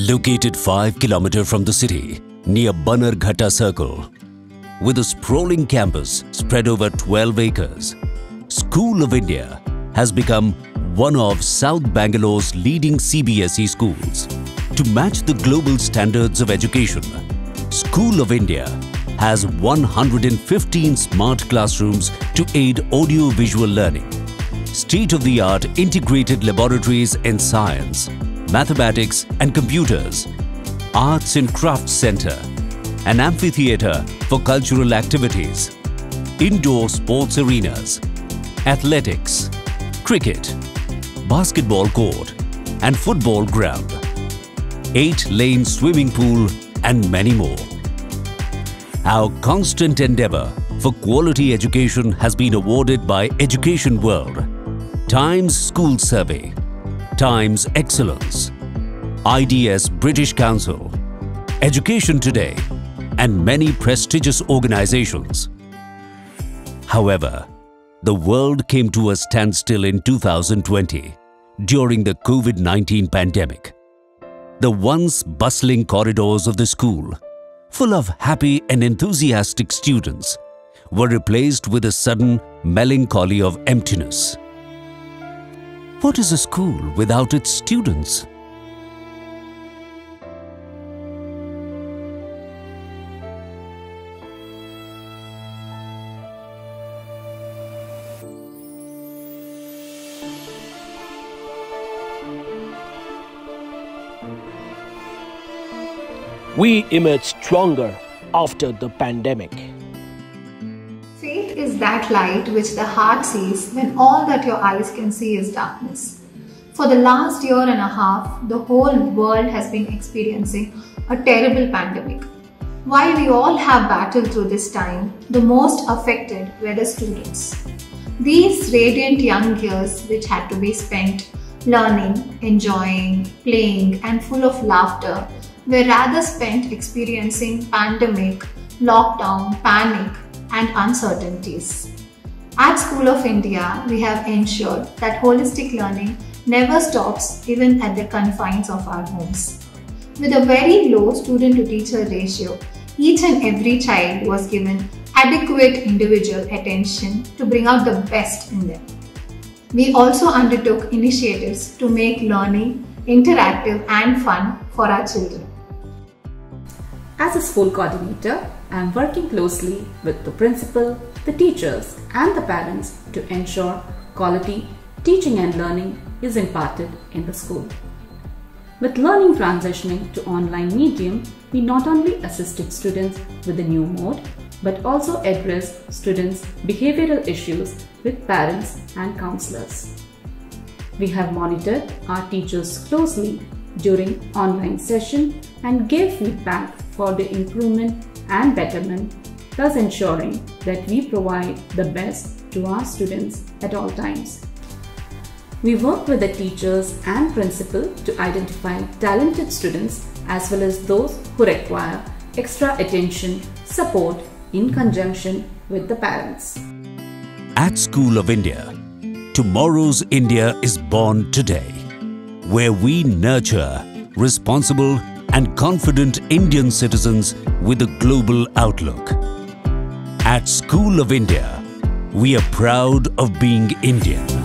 Located 5 km from the city, near Bannerghatta Circle, with a sprawling campus spread over 12 acres, School of India has become one of South Bangalore's leading CBSE schools. To match the global standards of education, School of India has 115 smart classrooms to aid audio-visual learning, state-of-the-art integrated laboratories in science, mathematics and computers, arts and crafts center, an amphitheatre for cultural activities, indoor sports arenas, athletics, cricket, basketball court and football ground, 8-lane swimming pool and many more. Our constant endeavour for quality education has been awarded by Education World, Times School Survey, Times Excellence, IDS British Council, Education Today and many prestigious organizations. However, the world came to a standstill in 2020 during the COVID-19 pandemic. The once bustling corridors of the school, full of happy and enthusiastic students, were replaced with a sudden melancholy of emptiness. What is a school without its students? We emerge stronger after the pandemic. Faith is that light which the heart sees when all that your eyes can see is darkness. For the last year and a half, the whole world has been experiencing a terrible pandemic. While we all have battled through this time, the most affected were the students. These radiant young years which had to be spent learning, enjoying, playing and full of laughter were rather spent experiencing pandemic, lockdown, panic and uncertainties. At School of India, we have ensured that holistic learning never stops even at the confines of our homes. With a very low student-to-teacher ratio, each and every child was given adequate individual attention to bring out the best in them. We also undertook initiatives to make learning interactive and fun for our children. As a school coordinator, I am working closely with the principal, the teachers and the parents to ensure quality teaching and learning is imparted in the school. With learning transitioning to online medium, we not only assisted students with the new mode, but also addressed students' behavioral issues with parents and counselors. We have monitored our teachers closely during online session and gave feedback for the improvement and betterment, thus ensuring that we provide the best to our students at all times. We work with the teachers and principal to identify talented students as well as those who require extra attention, support in conjunction with the parents. At School of India, tomorrow's India is born today, where we nurture responsible and confident Indian citizens with a global outlook. At School of India, we are proud of being Indian.